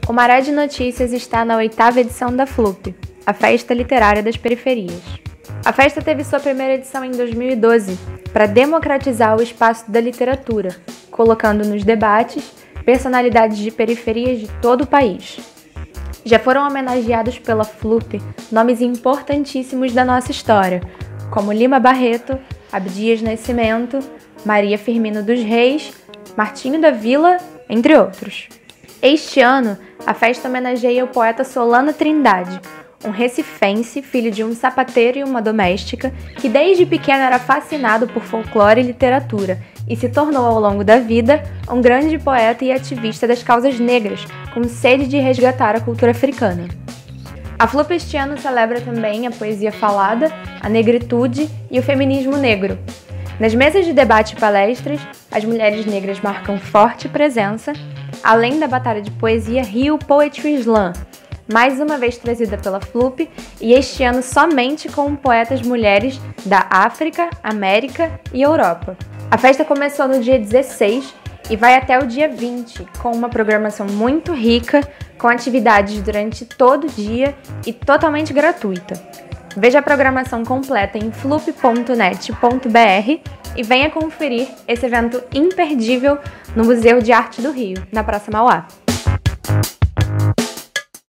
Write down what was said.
O Maré de Notícias está na 8ª edição da FLUP, a Festa Literária das Periferias. A festa teve sua primeira edição em 2012, para democratizar o espaço da literatura, colocando nos debates personalidades de periferias de todo o país. Já foram homenageados pela FLUP nomes importantíssimos da nossa história, como Lima Barreto, Abdias Nascimento, Maria Firmino dos Reis, Martinho da Vila, entre outros. Este ano, a festa homenageia o poeta Solano Trindade, um recifense, filho de um sapateiro e uma doméstica, que desde pequeno era fascinado por folclore e literatura e se tornou ao longo da vida um grande poeta e ativista das causas negras, com sede de resgatar a cultura africana. A FLUP este ano celebra também a poesia falada, a negritude e o feminismo negro. Nas mesas de debate e palestras, as mulheres negras marcam forte presença, além da batalha de poesia Rio Poetry Slam, mais uma vez trazida pela FLUP, e este ano somente com poetas mulheres da África, América e Europa. A festa começou no dia 16 e vai até o dia 20, com uma programação muito rica, com atividades durante todo o dia e totalmente gratuita. Veja a programação completa em flup.net.br e venha conferir esse evento imperdível no Museu de Arte do Rio, na Praça Mauá.